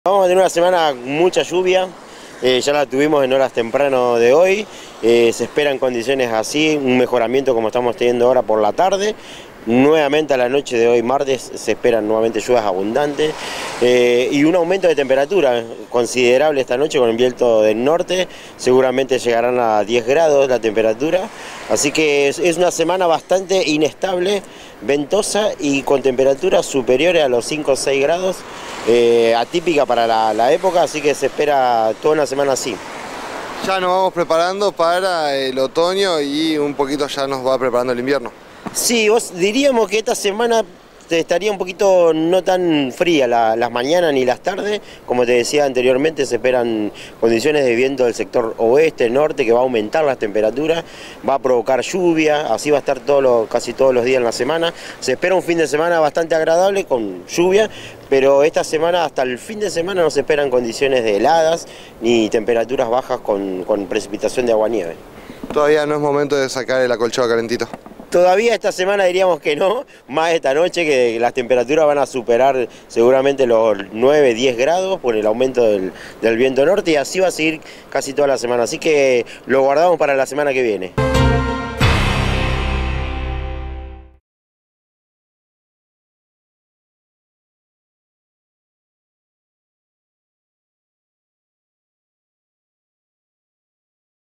Vamos a tener una semana con mucha lluvia, ya la tuvimos en horas temprano de hoy, se esperan condiciones así, un mejoramiento como estamos teniendo ahora por la tarde. Nuevamente a la noche de hoy martes se esperan nuevamente lluvias abundantes y un aumento de temperatura considerable esta noche con el viento del norte, seguramente llegarán a 10 grados la temperatura, así que es una semana bastante inestable, ventosa y con temperaturas superiores a los 5 o 6 grados, atípica para la época, así que se espera toda una semana así. Ya nos vamos preparando para el otoño y un poquito ya nos va preparando el invierno. Sí, diríamos que esta semana estaría un poquito no tan fría las mañanas ni las tardes. Como te decía anteriormente, se esperan condiciones de viento del sector oeste, norte, que va a aumentar las temperaturas, va a provocar lluvia, así va a estar casi todos los días en la semana. Se espera un fin de semana bastante agradable con lluvia, pero esta semana, hasta el fin de semana, no se esperan condiciones de heladas ni temperaturas bajas con precipitación de agua-nieve. Todavía no es momento de sacar el acolchado calentito. Todavía esta semana diríamos que no, más esta noche que las temperaturas van a superar seguramente los 9-10 grados por el aumento del viento norte y así va a seguir casi toda la semana, así que lo guardamos para la semana que viene.